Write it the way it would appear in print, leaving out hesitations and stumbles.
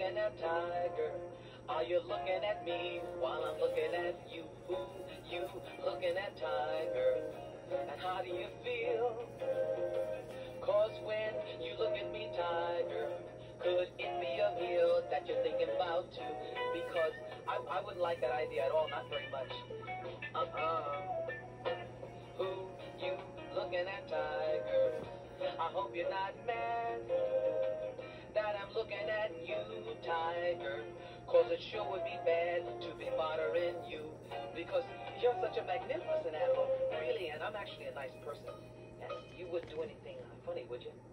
looking at Tiger? Are you looking at me while I'm looking at you? You looking at Tiger? And how do you feel? 'Cause when you look at me, Tiger, could it be a meal that you're thinking about too? Because I wouldn't like that idea at all, not very much. Who you looking at, Tiger? I hope you're not mad that I'm looking at you, Tiger. 'Cause it sure would be bad to be bothering you. Because you're such a magnificent animal, really, and I'm actually a nice person. And you wouldn't do anything funny, would you?